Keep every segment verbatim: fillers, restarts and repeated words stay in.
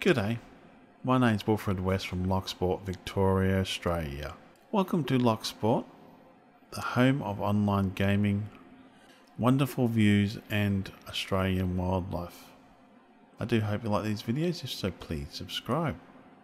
G'day, my name's Wilfred West from Locksport, Victoria, Australia. Welcome to Locksport, the home of online gaming, wonderful views and Australian wildlife. I do hope you like these videos, if so please subscribe.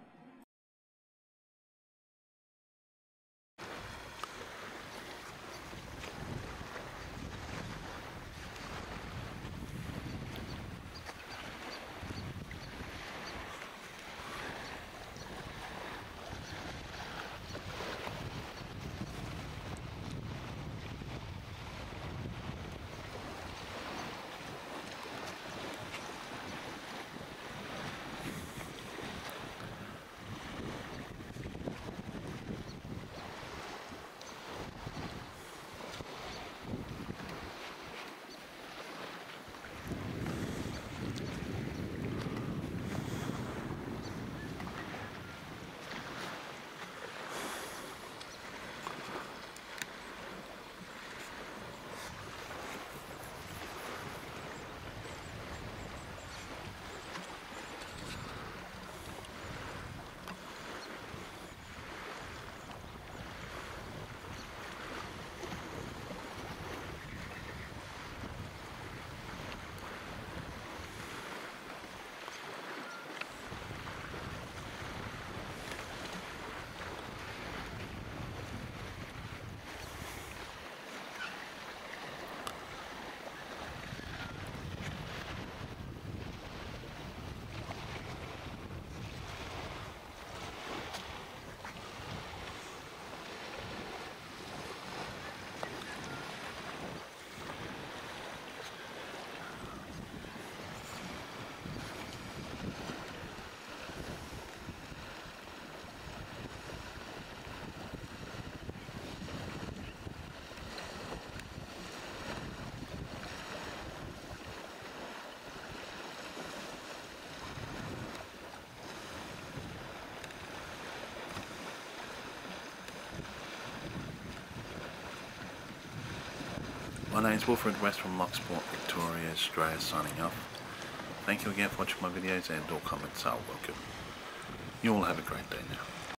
My name is Wilfred West from Locksport, Victoria, Australia, signing off. Thank you again for watching my videos, and all comments are welcome. You all have a great day now.